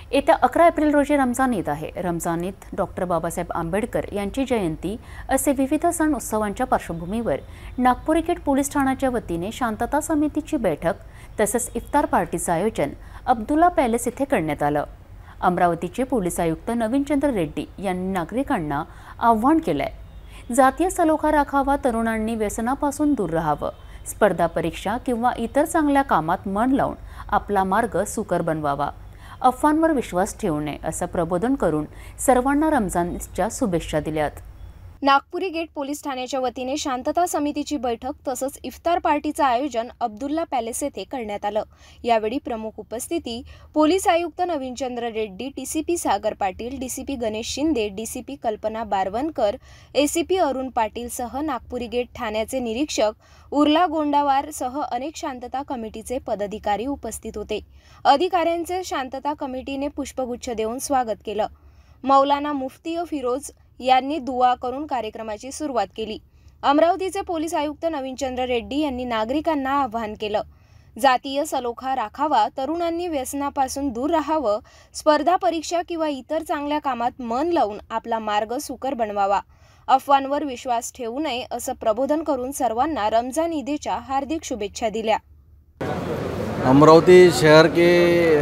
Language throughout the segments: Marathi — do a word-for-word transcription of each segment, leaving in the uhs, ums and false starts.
येत्या अकरा एप्रिल रोजी रमजान ईद आहे। रमजान ईद डॉक्टर बाबासाहेब आंबेडकर यांची जयंती असे विविध सण उत्सवांच्या पार्श्वभूमीवर नागपूर गेट पोलीस ठाण्याच्या वतीने शांतता समितीची बैठक तसेच इफ्तार पार्टीचे आयोजन अब्दुल्ला पॅलेस येथे करण्यात आलं। अमरावतीचे पोलीस आयुक्त नवीनचंद्र रेड्डी यांनी नागरिकांना आवाहन केलंय, जातीय सलोखा राखावा, तरुणांनी व्यसनापासून दूर राहावं, स्पर्धा परीक्षा किंवा इतर चांगल्या कामात मन लावून आपला मार्ग सुकर बनवावा, अफवांवर विश्वास ठेवू नये असं प्रबोधन करून सर्वांना रमजानच्या शुभेच्छा दिल्यात। नागपुरी गेट पोलीस ठाण्याच्या वतीने शांतता समितीची बैठक तसंच इफ्तार पार्टीचे आयोजन अब्दुल्ला पॅलेस येथे करण्यात आलं। यावेळी प्रमुख उपस्थिती पोलीस आयुक्त Navinchandra Reddy, TCP Sagar Patil, DCP Ganesh Shinde, DCP Kalpana Barvankar, ACP Arun Patil सह नागपुरी गेट ठाण्याचे निरीक्षक उर्ला गोंडावार सह अनेक शांतता कमिटीचे पदाधिकारी उपस्थित होते। अधिकाऱ्यांचे शांतता कमिटीने पुष्पगुच्छ देऊन स्वागत केलं। मौलाना मुफ्ती फिरोज यांनी दुआ करून कार्यक्रमाची सुरुवात केली। अमरावतीचे पोलीस आयुक्त नवीनचंद्र रेड्डी यांनी नागरिकांना आवाहन केलं, जातीय सलोखा राखावा, तरुणांनी व्यसनापासून दूर राहावं, स्पर्धा परीक्षा किंवा इतर चांगल्या कामात मन लावून आपला मार्ग सुकर बनवावा, अफवांवर विश्वास ठेवू नये असं प्रबोधन करून सर्वांना रमजान ईदच्या हार्दिक शुभेच्छा दिल्या। अमरावती शहर के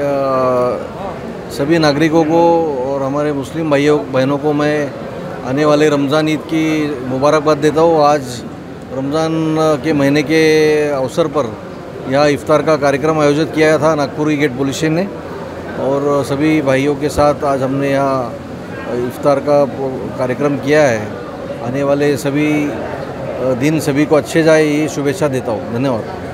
सभी नागरिकों को और हमारे मुस्लिम भाइयों बहनों को मैं आने वाले रमज़ान ईद की मुबारकबाद देता हूँ। आज रमज़ान के महीने के अवसर पर यहाँ इफ्तार का कार्यक्रम आयोजित किया था नागपुर गेट पुलिस ने, और सभी भाइयों के साथ आज हमने यहाँ इफ्तार का कार्यक्रम किया है। आने वाले सभी दिन सभी को अच्छे जाए, ये शुभेच्छा देता हूँ। धन्यवाद।